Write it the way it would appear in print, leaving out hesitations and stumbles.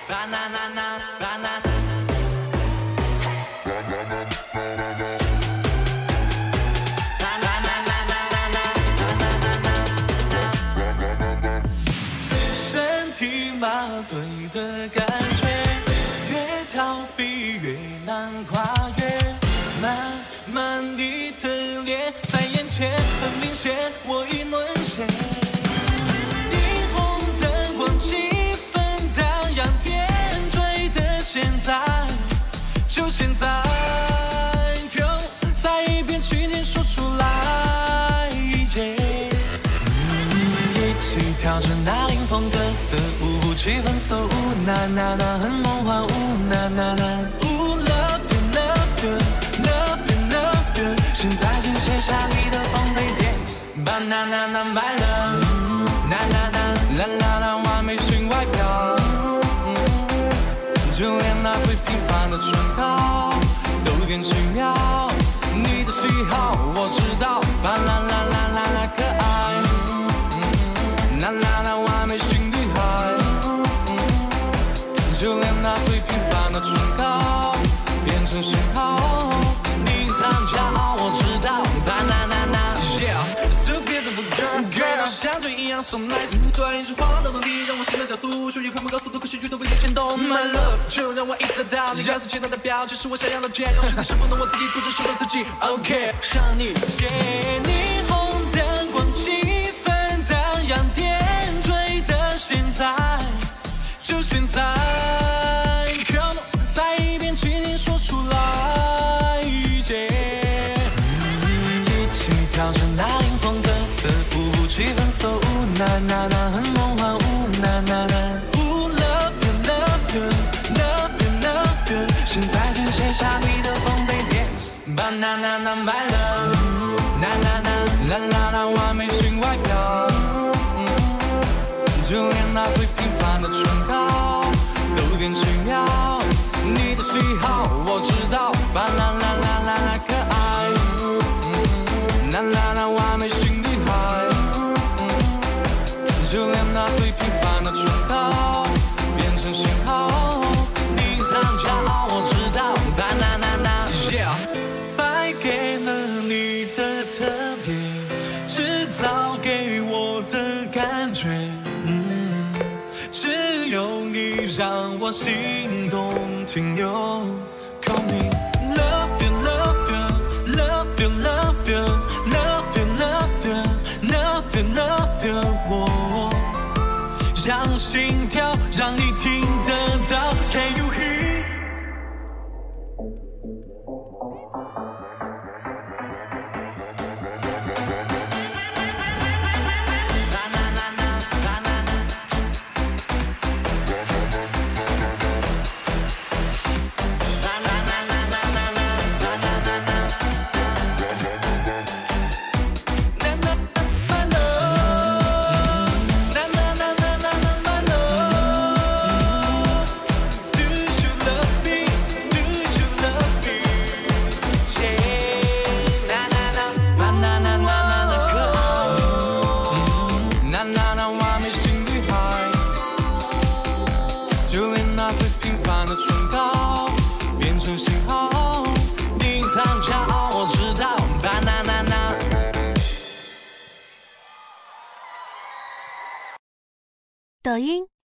身体麻醉的感觉，越逃避越难跨越。慢慢你的脸在眼前，很明显我已沦陷。霓虹灯光气氛荡漾点缀的现在，就现在，在一边轻轻说出来。一起跳着那林风格的舞，气氛 so 那那那很梦幻，那那那 love you love you love you love you， 现在请卸下你的防备 dance banana my love， 啦啦啦啦啦啦，完美性外表，就连那最平凡的唇膏都变奇妙。你的喜好我知道，啦啦啦啦啦啦可爱，啦啦啦完美型女孩，就连那最平凡的唇膏变成信号。你藏骄傲我知道，啦啦啦啦 yeah，so beautiful girl， 像这一样 so nice， 虽然一直晃荡的你让我心跳加速，数据分不高速度，可是举动为你牵动 my love， 就让我意识到你样子简单的表就是我想要的解，要是你是不能我自己组织，说到自己 OK， 想你霓虹灯光气氛荡漾点缀的现在，就现在 come on， 在一边轻轻说出来，一起跳着那林风格的舞，气氛 so 那那那很梦幻，那那那 love you love you love you love you， 现在请卸下你的防备 dance banana my love， 啦啦啦啦啦啦完美型外表，就连那最平凡的唇膏都变奇妙。你的喜好我知道，啦啦啦啦啦啦可爱，啦啦啦完美型女孩，就连那最平凡的唇膏变成信号。你藏骄傲我知道，啦啦啦啦 yeah， 败给了你的特别，制造给我的感觉，只有你让我心动停留。Call me love you love you love you love you love you love you love you love you， 我让心跳让你听得到 Can you hear？ 抖音。